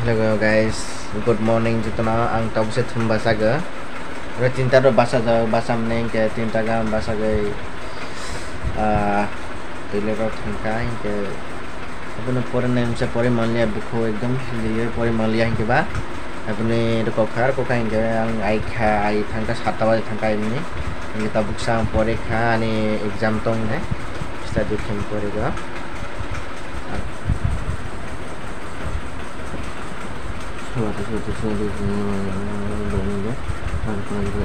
Hello guys, good morning jitna ang tawag sa basaga. Re tinta ro basa basam neng ke tinta ga basa gai tile ro thangkai ke apne pore name se pore मान लिया बुक हो एकदम ये pore मान लिया के बाद apne ro kokar ko kain ke ang ai kha ai thangka 7 bajে thangkai ni kita buk sang pore kha ani exam tong ne study kem pore ga suatu bangunnya kalau juga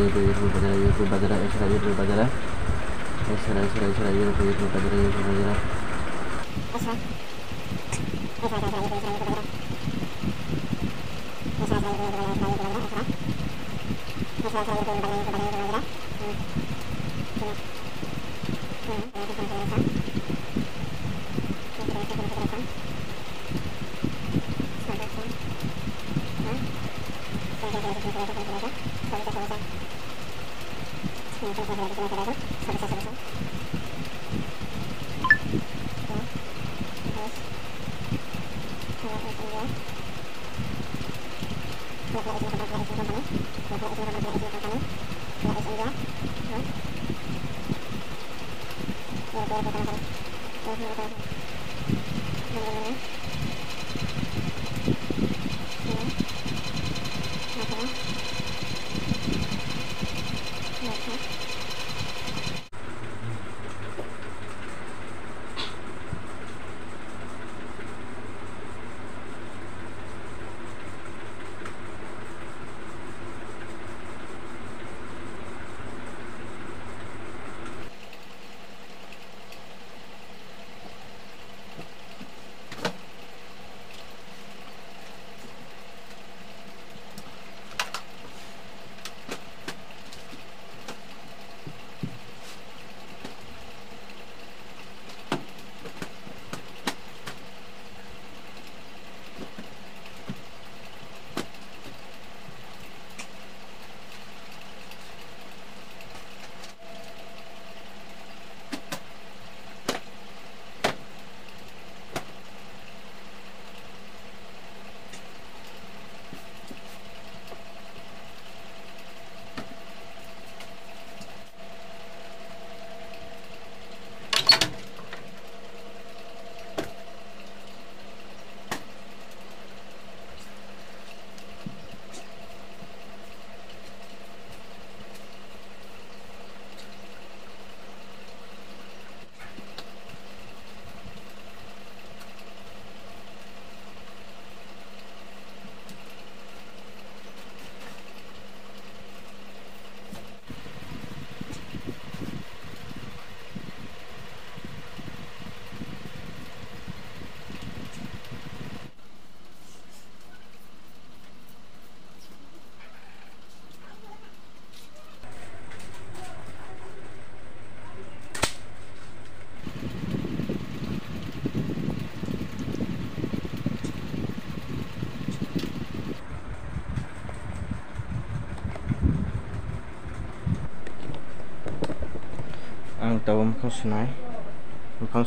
ang tawam ko sunai mukhang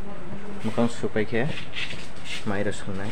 supay ke mayro sunai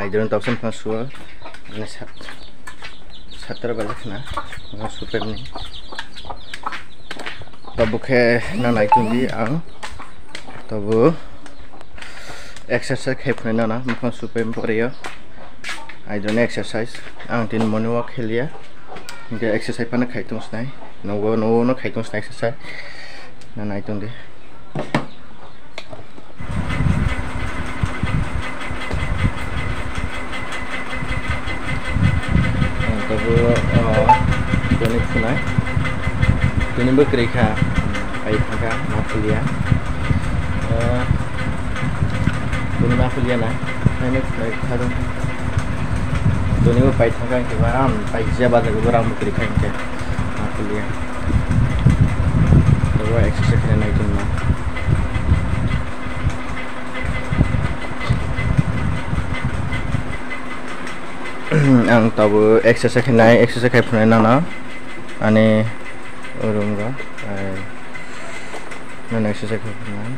Aidon topsen kan suwa ini 7 balik na super ni tabu ke na naik tunggi ang tabu exercise khep na na makan super poriya Aidon exercise ang tin morning walk helia ke exercise pana khaitung snai no khaitung snai exercise na naik tunggi Doni funai, doni berkerja, baik angka mafulia, doni mafulia na, ini baik harun, doni baik angka yang kebaran, baik siapa lagi orang berkerja ini mafulia, lalu exercise yang naik tu mah. Ang tahu exercise kayak pernah nana, ane orang ga, nana exercise kayak pernah.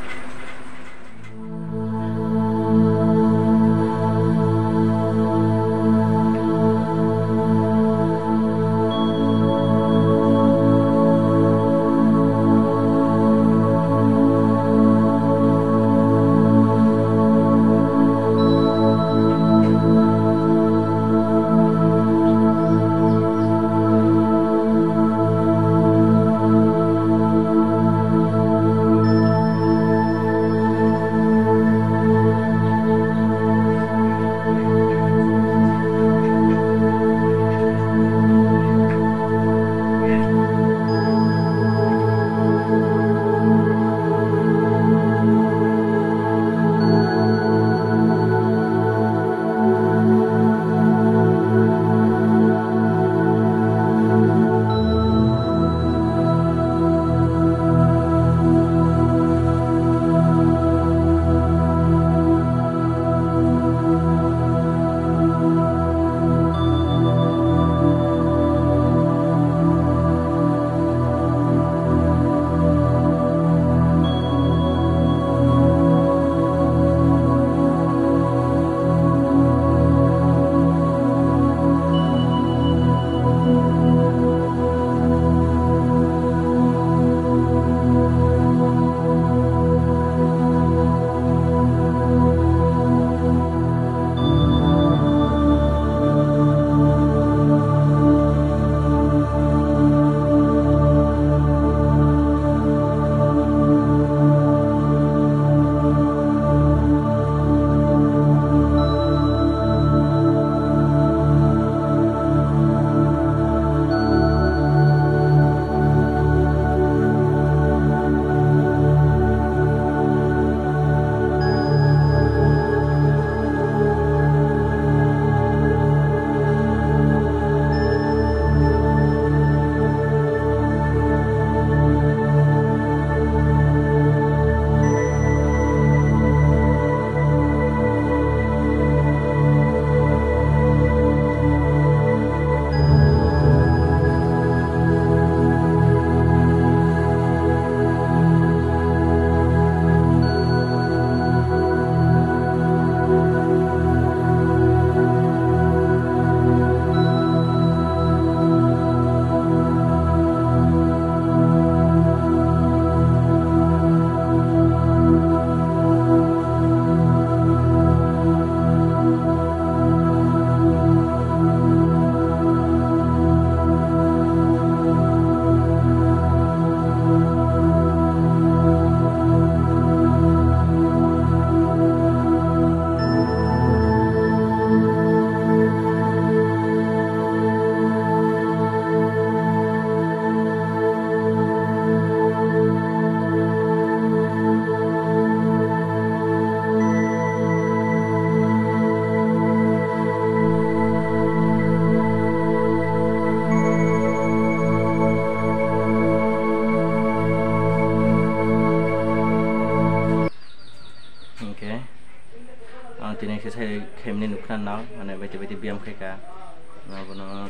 Tini exercise kemni nukran now, mana bete biam keka, na bono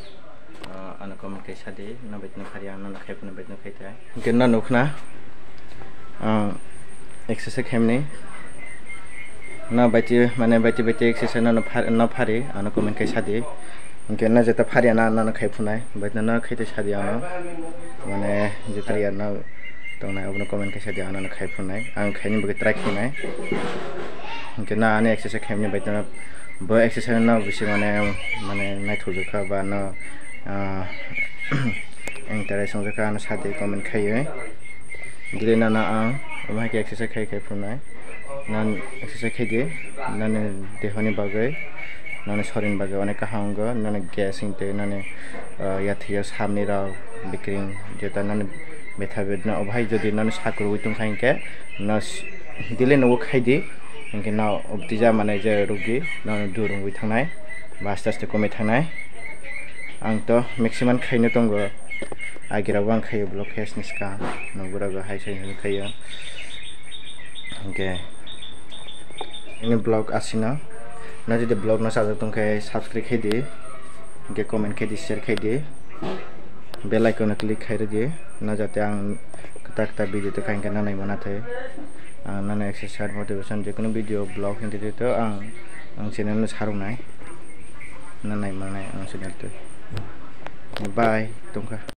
anak kom kesa de, na bete nukharian na khep na bete nukhita. Kenna nukna exercise kemni, na baiti mane baiti exercise na phari ana comment kai sadi इनके ना जता फारिया ना ना खाइ फुनाय बायना ना खाइते सादिया ना माने जतारिया ना तंना अपनो कमेन्ट के सादिया ना खाइ फुनाय आं खाइनि बगे ट्राइ खिनाय इनके ना आने एक्सरसाइज खाइनि बायना बो एक्सरसाइज ना बिसे माने नाइ थुजका बा ना इंटरेस्ट जका ना सादि कमेन्ट खाइयो दिले ना आं ओमा के एक्सरसाइज खाइ फुनाय ना एक्सरसाइज खाइदि ना देहनि बागै नाने शरीर बागै अनेक काहांगो नाने गैस इंते नाने याथिया सामने राव बिक्रिं जेता नाने बेथाबेद ना अभाय जदि नाने साकुर उइतुं खाइके ना दिले नव खाइदि इनके ना उपतिजा माने जे रुगि नाने दुरुं उइ थांनाय बास्ता आस्ते कमे थांनाय आं तो मैक्सिमम खाइनो दंगो आगिराबो आं खायो ब्लग फेसनिस का नगुराबो हाय साइनो खायो इनके इन ब्लग आसिना ना जदि ब्लग ना साजा तुमके सब्सक्राइब खाइदि इनके कमेन्ट खाइदि शेयर खाइदि बेल आइकन क्लिक खाइदि ना जाते आं कता भिडियो तो खाइनके नानाय मोनाथै आं नाना एक्सरसाइज मोटिवेशन जेकुनु भिडियो ब्लग हिंदि तो आं चैनल सारुनाय नानाय मानाय आं चैनल तो बाय तुमका